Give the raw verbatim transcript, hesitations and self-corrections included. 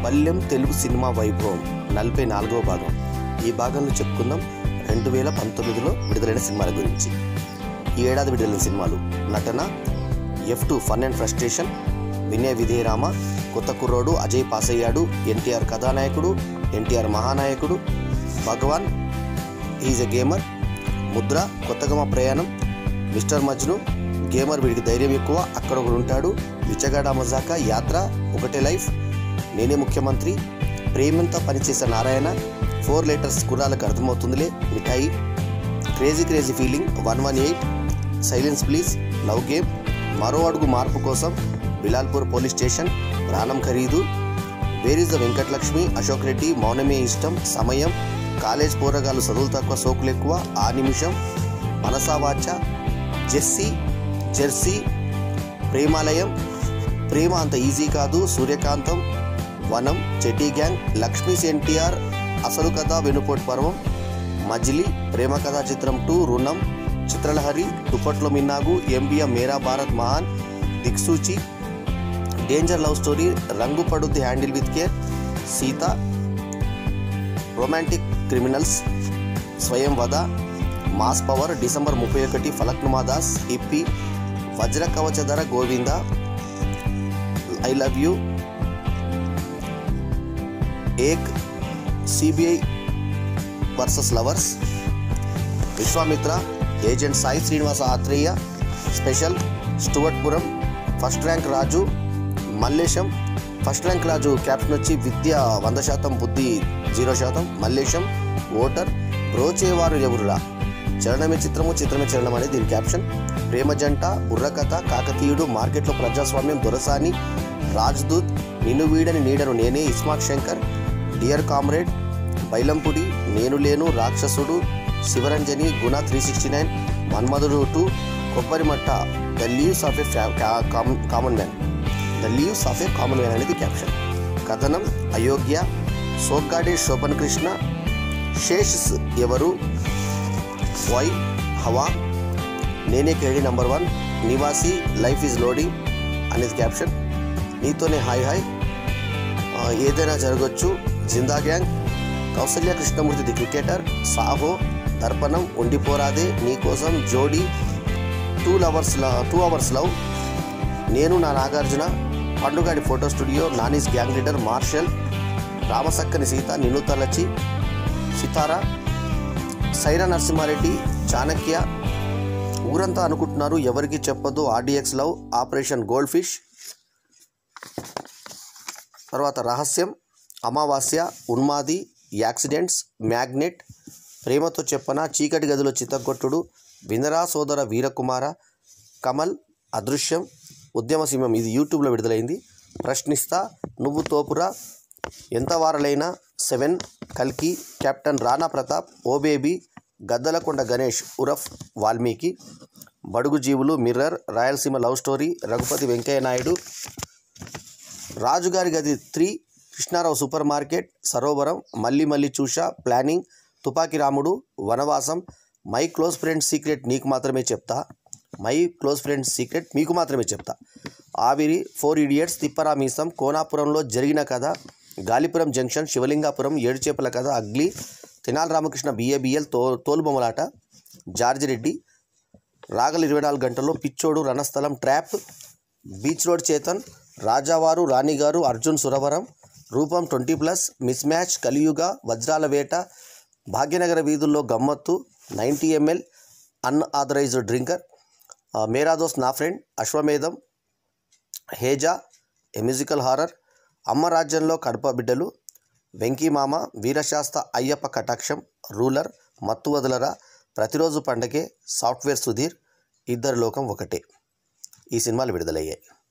పల్లెం తెలుగు సినిమా వైభవం నలభై నాలుగవ భాగం. ఈ భాగంలో చెప్పుకుందాం రెండు వేల పంతొమ్మిదిలో విడుదలైన సినిమాల గురించి. ఈ ఏడాది విడుదలైన సినిమాలు: నటన F two fun and frustration, వినయ విధేయరామ, కొత్త కుర్రోడు, అజయ్ పాస్ అయ్యాడు, ఎన్టీఆర్ కథానాయకుడు, ఎన్టీఆర్ మహానాయకుడు, భగవాన్, హీజ్ ఎ గేమర్, ముద్ర, కొత్తగా మా ప్రయాణం, మిస్టర్ మజ్ను, గేమర్ వీడికి ధైర్యం ఎక్కువ, అక్కడ ఒకడు ఉంటాడు, విచ్చగాడ మజాకా, యాత్ర, ఒకటే లైఫ్, నేనే ముఖ్యమంత్రి, ప్రేమంతా పనిచేసే నారాయణ, ఫోర్ లెటర్స్ కుర్రాలకు అర్థమవుతుందిలే, మిఠాయి, crazy crazy feeling, one one eight, silence please, love game, మరో అడుగు మార్పు కోసం, బిలాల్పూర్ పోలీస్ స్టేషన్, ప్రాణం ఖరీదు, where is the Venkatalakshmi, Ashok Reddy, మౌనమే ఇష్టం, సమయం, కాలేజ్ పోరగాలు చదువులు తక్కువ సోకులు ఎక్కువ, ఆ నిమిషం, మనసావాచ, జెర్సీ జెర్సీ, ప్రేమాలయం, ప్రేమ అంత ఈజీ కాదు, సూర్యకాంతం, వనం, చెడ్డీ గ్యాంగ్, లక్ష్మీస్ ఎన్టీఆర్, అసలు కథ, వెనుపోటు పర్వం, మజిలీ, ప్రేమ కథా చిత్రం టూ, రుణం, చిత్రలహరి, దుప్పట్లో మిన్నాగు, ఎంబిఎం మేరా భారత్ మహాన్, దిక్సూచి, డేంజర్ లవ్ స్టోరీ, రంగు పడుద్ది handle with care, Sita, romantic criminals, స్వయం వద, మాస్ పవర్, డిసెంబర్ ముప్పై ఒకటి, ఫలక్నుమా దాస్, ఇప్పి, వజ్ర కవచధర, గోవింద, ఐ లవ్ యూ, ఏక్, CBI versus lovers, Vishwamitra, agent Sai Srinivasa Athreya, special, Stuartpuram, first rank Raju, Mallesham, first rank Raju caption వచ్చి విద్య వంద శాతం బుద్ధి జీరో శాతం, మల్లేశం, ఓటర్, బ్రోచేవారు ఎవరురా, చరణమే చిత్రము చిత్రమే చరణం అనేది దీని క్యాప్షన్, ప్రేమ జంట, బుర్రకథ, కాకతీయుడు, మార్కెట్లో ప్రజాస్వామ్యం, దొరసాని, రాజ్దూత్, నిన్ను వీడని నీడను నేనే, ఇస్మార్ట్ శంకర్, డియర్ కామ్రేడ్, బైలంపుడి, నేను లేను, రాక్షసుడు, Sivaranjani, Guna three sixty nine, Manmadhudu two, కొబ్బరిమట్ట, the leaves of a common man, the leaves of a common man అనేది క్యాప్షన్, కథనం, అయోగ్య, సోగ్గాడే శోభన్ కృష్ణ, శేషస్ ఎవరు, వై, హవా, నేనే కేడి నంబర్ వన్, నివాసి, లైఫ్ ఈజ్ లోడింగ్ అనేది క్యాప్షన్, నీతోనే హాయ్ హాయ్, ఏదైనా జరగచ్చు, Zinda gang, Kousalya Krishnamurthy the cricketer, Saaho, దర్పణం, ఉండిపోరాదే, నీకోసం, జోడీ, two lovers two hours love, నేను నా నాగార్జున, పండుగాడి ఫోటో స్టూడియో, నానీస్ గ్యాంగ్ లీడర్, మార్షల్, రామసక్కని సీత, నిన్ను తలచి, సితారా, సైరా నరసింహారెడ్డి, చాణక్య, ఊరంతా అనుకుంటున్నారు ఎవరికి చెప్పొద్దు, RDX love, operation gold fish, తర్వాత రహస్యం, అమావాస్య, ఉన్మాది, యాక్సిడెంట్స్, మ్యాగ్నెట్, ప్రేమతో చెప్పన, చీకటి గదిలో చిత్తగొట్టుడు, వినరా సోదర వీరకుమార, కమల్, అదృశ్యం, ఉద్యమసింహం ఇది యూట్యూబ్లో విడుదలైంది, ప్రశ్నిస్తా, నువ్వు తోపురా, ఎంత వారలైనా, సెవెన్, కల్కి, captain Rana Pratap, oh baby, Gaddalakonda Ganesh ఉరఫ్ వాల్మీకి, బడుగు జీవులు, mirror, Rayalaseema love story, Raghupathi Venkaiah Naidu, రాజుగారి గది త్రీ, కృష్ణారావు సూపర్ మార్కెట్, సరోవరం, మళ్ళీ మళ్ళీ చూషా, ప్లానింగ్, తుపాకి రాముడు, వనవాసం, మై క్లోజ్ ఫ్రెండ్స్ సీక్రెట్ నీకు మాత్రమే చెప్తా, మై క్లోజ్ ఫ్రెండ్స్ సీక్రెట్ మీకు మాత్రమే చెప్తా, ఆవిరి, ఫోర్ ఇడియట్స్, తిప్పరామీసం, కోనాపురంలో జరిగిన కథ, గాలిపురం జంక్షన్, శివలింగాపురం, ఏడుచేపల కథ, అగ్లీ, తెనాలి రామకృష్ణ, బిఏబిఎల్, తో తోలుబొమ్మలాట, జార్జి రెడ్డి, రాగల ఇరవై నాలుగు గంటల్లో, పిచ్చోడు, రణస్థలం, ట్రాప్, బీచ్ రోడ్, చేతన్, రాజావారు, రాణిగారు, అర్జున్ సురవరం, రూపం, ట్వంటీ ప్లస్, మిస్ మ్యాచ్, కలియుగ, వజ్రాల వేట, భాగ్యనగర వీధుల్లో గమ్మత్తు, నైంటీ ఎంఎల్, అన్ఆథరైజ్డ్ డ్రింకర్, మేరా దోస్త్ నా ఫ్రెండ్, అశ్వమేధం, హేజా, ఏ మ్యూజికల్ హారర్, అమ్మ రాజ్యంలో కడప బిడ్డలు, వెంకీమామ, వీరశాస్త్ర, అయ్యప్ప కటాక్షం, రూలర్, మత్తు వదలరా, ప్రతిరోజు పండగే, సాఫ్ట్వేర్ సుధీర్, ఇద్దరు లోకం ఒకటే ఈ సినిమాలు విడుదలయ్యాయి.